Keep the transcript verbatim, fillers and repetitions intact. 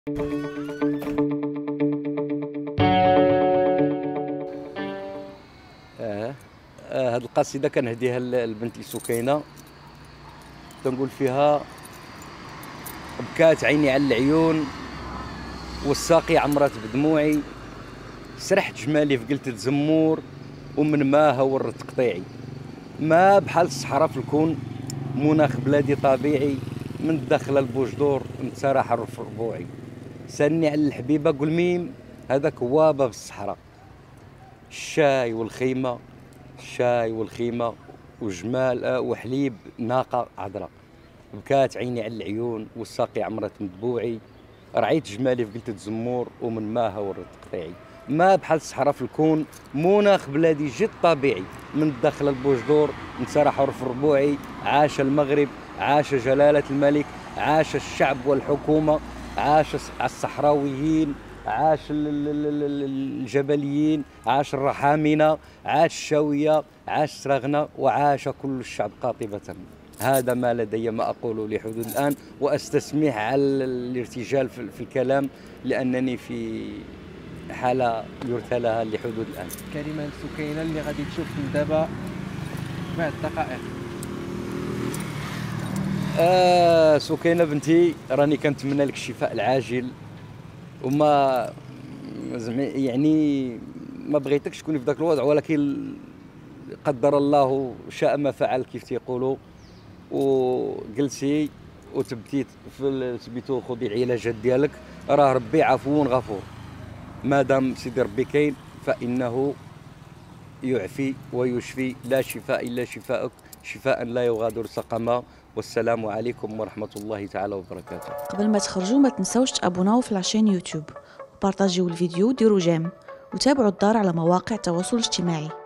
اه آه، هاد القصيده كنهديها لبنتي سكينه، تنقول فيها: بكات عيني على العيون والساقي عمرات بدموعي، سرحت جمالي في قلة زمور ومن ماها ورت قطيعي، ما بحال الصحراء في الكون مناخ بلادي طبيعي، من الداخل البوجدور نتسارح حرف ربوعي، سالني على الحبيبه قول ميم هذاك هو باب الصحراء، الشاي والخيمه الشاي والخيمه وجمال آه وحليب ناقه عذراء، بكات عيني على العيون والساقي عمرت مدبوعي، رعيت جمالي في قلة زمور ومن ماها ورد قطيعي، ما بحال الصحراء في الكون مناخ بلادي جد طبيعي، من الداخل البوجدور نسرح حرف ربوعي، عاش المغرب عاش جلالة الملك، عاش الشعب والحكومة، عاش الصحراويين، عاش الجبليين، عاش الرحامنة، عاش الشاوية، عاش سراغنة، وعاش كل الشعب قاطبة. هذا ما لدي ما أقول لحدود الآن، وأستسمح على الارتجال في الكلام لأنني في حالة يرثى لها لحدود الآن. كلمة سكينة اللي غادي تشوف دابا بعد دقائق. آه سكينة بنتي، راني كنتمنى لك الشفاء العاجل، وما يعني ما بغيتكش تكوني في ذاك الوضع، ولكن قدر الله شاء ما فعل كيف تيقولوا، وجلسي وتبتي في سميتو خذي العلاجات ديالك، راه ربي عفو غفور، مادام سيدي ربي كاين فانه يعفي ويشفي، لا شفاء الا شفاءك، شفاء لا يغادر سقما. والسلام عليكم ورحمه الله تعالى وبركاته. قبل ما تخرجوا ما تنسوش تابوناو في لاشين يوتيوب وبارطاجيو الفيديو وديروا جيم وتابعوا الدار على مواقع التواصل الاجتماعي.